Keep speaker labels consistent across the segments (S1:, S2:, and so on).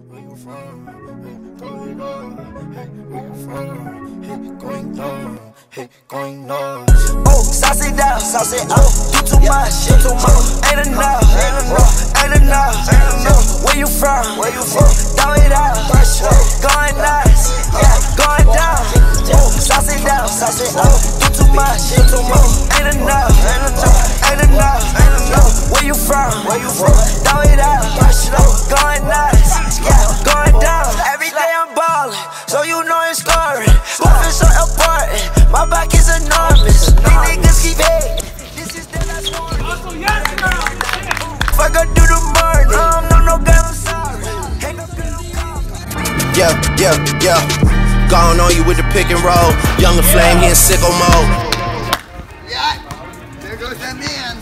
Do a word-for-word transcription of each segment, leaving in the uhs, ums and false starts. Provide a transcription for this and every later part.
S1: where you from? Hey, going up. Hey, where you from? Hey, going up. Hey, going up.
S2: Oh, sauce it down, sauce it up. You too much, you too much. Ain't enough, ain't enough, ain't enough, ain't enough. Where you from? Where you from? Throw it out, going nuts, yeah, going down. Oh, sauce it down, sauce it up. You too much, you too much. Ain't enough, ain't enough, ain't enough, ain't enough. Where you from? Where you from? Throw it out, going nuts, yeah, going down. Every day I'm ballin', so you know it's scoring. Moving so important, my back is enormous. These niggas keep hating. This is the last one. If I go do the burn, um, no, no, girl, I'm sorry. Ain't no girl, I'm
S3: Yeah, yeah, yeah. Gone on you with the pick and roll. Younger flame, he in sicko mode.
S4: Yeah, there goes that man.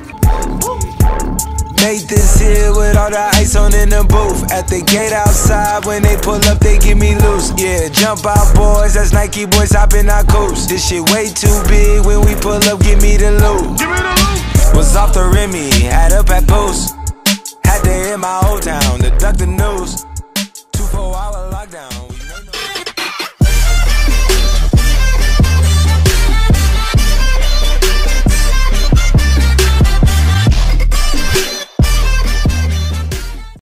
S5: Made this here with all the ice on in the booth. At the gate outside, when they pull up, they give me loose. Yeah, jump out boys, that's Nike boys hopping our coast. This shit way too big, when we pull up, give me the loot. Give me the loot. Was off the Remy, had up at post. Had to hit my old town to duck the news.